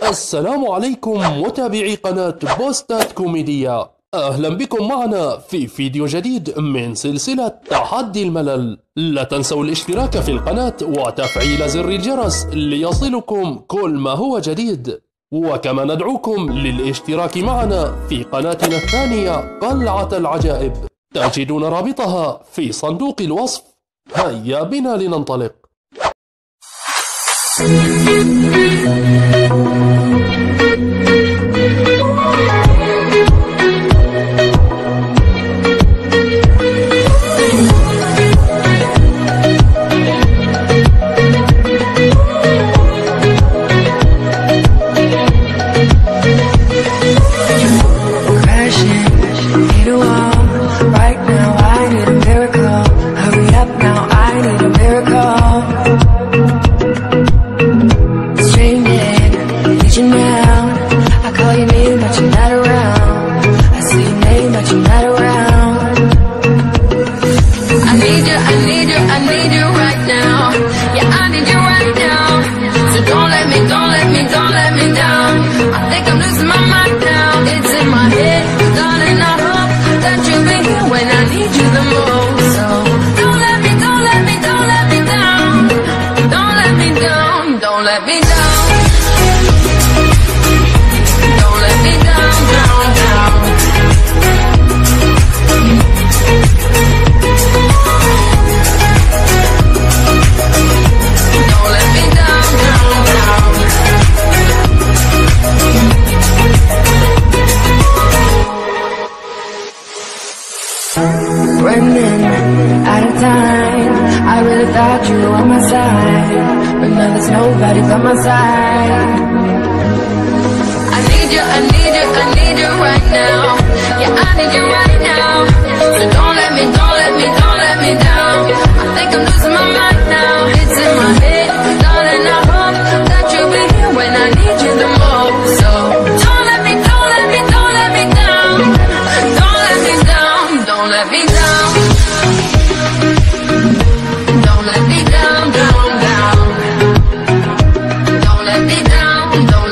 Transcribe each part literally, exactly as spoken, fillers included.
السلام عليكم متابعي قناة بوستات كوميدية، أهلا بكم معنا في فيديو جديد من سلسلة تحدي الملل. لا تنسوا الاشتراك في القناة وتفعيل زر الجرس ليصلكم كل ما هو جديد، وكما ندعوكم للاشتراك معنا في قناتنا الثانية قلعة العجائب، تجدون رابطها في صندوق الوصف. هيا بنا لننطلق. Running out of time, I really thought you were on my side, but now there's nobody by my side. I need you, I need you, I need you right now. Yeah, I need you right now. So don't let me, don't let me, don't let me down. I think I'm losing my mind now. It's in my head, darling, I hope that you'll be here when I need you the most. So don't let me, don't let me, don't let me down. Don't let me down, don't let me down. Don't let me down, down, down. Don't let me down, don't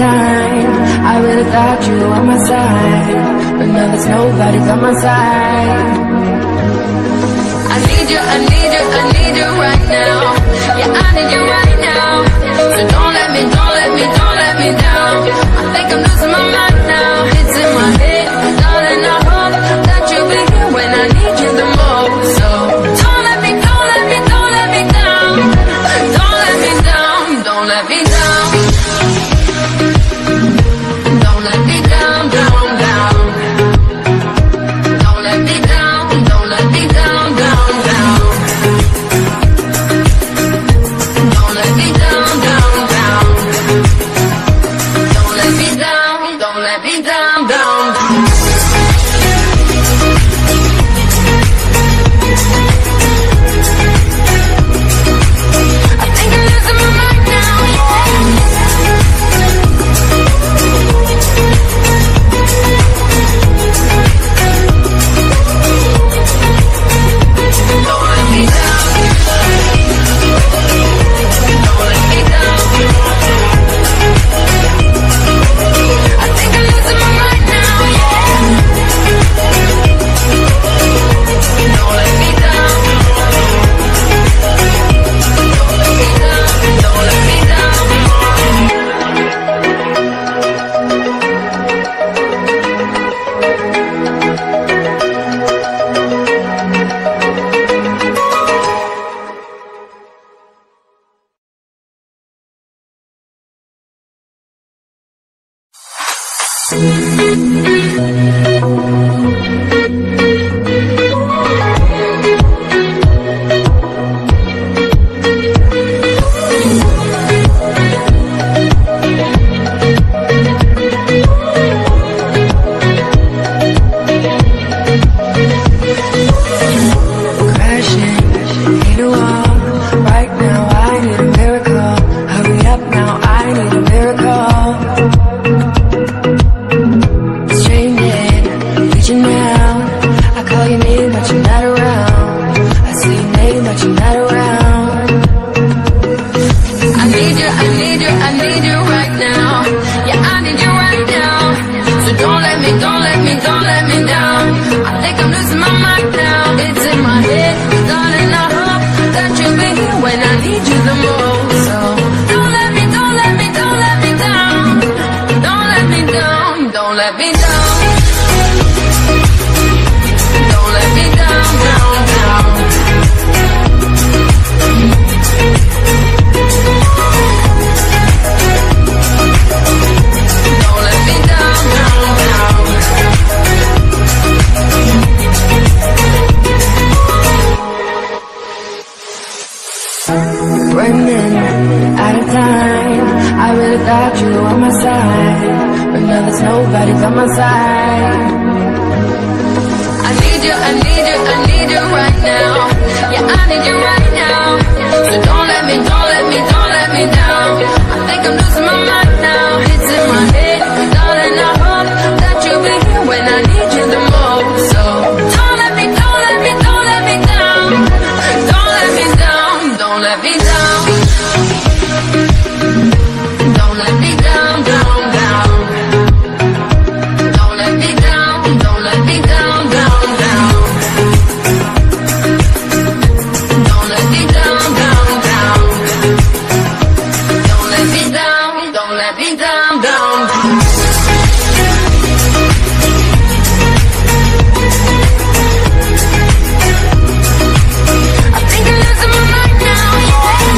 time, I really thought you were on my side, but now there's nobody by my side. I need you, I need you, I need you right now. Yeah, I need you right now. So don't let me, don't let me, don't let me down. I think I'm losing my mind now. It's in my head, darling, I hope that you'll be here when I need you the most. So don't let me, don't let me, don't let me down. Don't let me down, don't let me down. Don't let me down, down, down. Don't let me down, don't let me down, down, down. Don't let me down, down, down. Don't let me down, don't let me down, down. I think I'm losing my mind now, don't let me down. Don't let me down. I think I'm losing my mind now, don't let me down. Don't let me down. Crashing into a wall. Right now I need a miracle. Hurry up now, I need a miracle. Straining, reaching out. I call your name but you're not around. I say your name but you're not around. I need you, I need you, I need you right now. Yeah, I need you right now. So don't let me, don't let me, don't let me down. I think I'm losing my mind now. It's in my head, darling, I hope that you'll be here when I need you the most. So don't let me, don't let me, don't let me down. Don't let me down, don't let me down. Don't let me down, down, down. Don't let me down, down, down. Running out of time, I really thought you were on my side, but now there's nobody by my side. I need you, I need you, I need you right now. Yeah, I need you right now. So don't let me, don't let me, don't let me down. I think I'm losing my mind now. It's in my head, darling, I hope that you'll be here when I need you the most. So don't let me, don't let me, don't let me down. Don't let me down, don't let me down. Don't let me down, down, down. Don't let me down, don't let me down, down, down. Don't let me down, down, down. Don't let me down, don't let me down, down. I think I'm losing my mind now, yeah.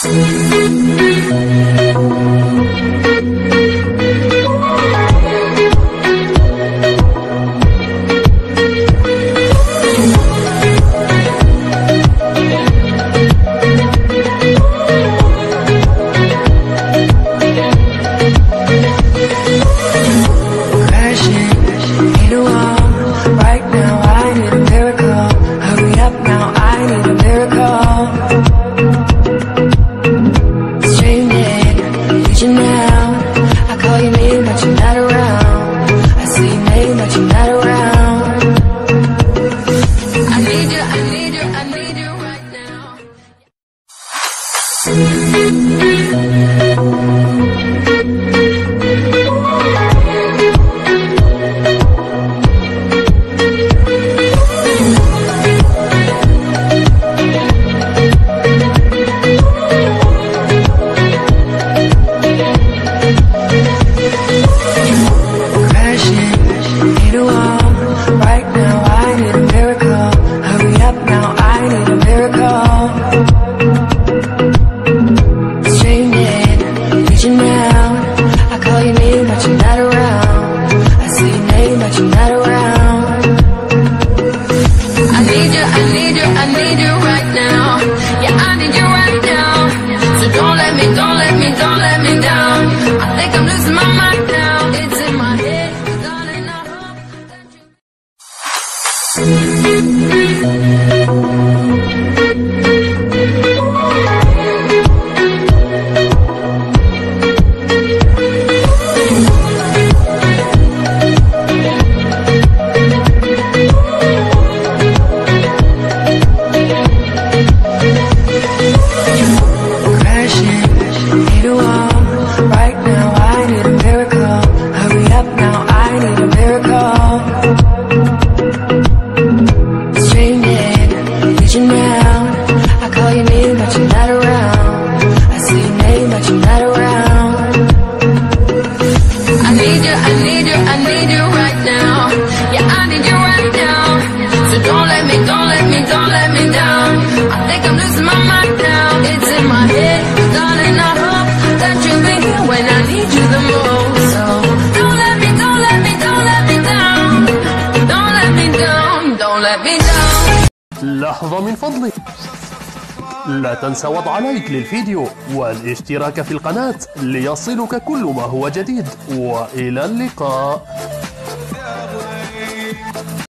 لحظة من فضلك، لا تنسى وضع لايك للفيديو والاشتراك في القناة ليصلك كل ما هو جديد، وإلى اللقاء.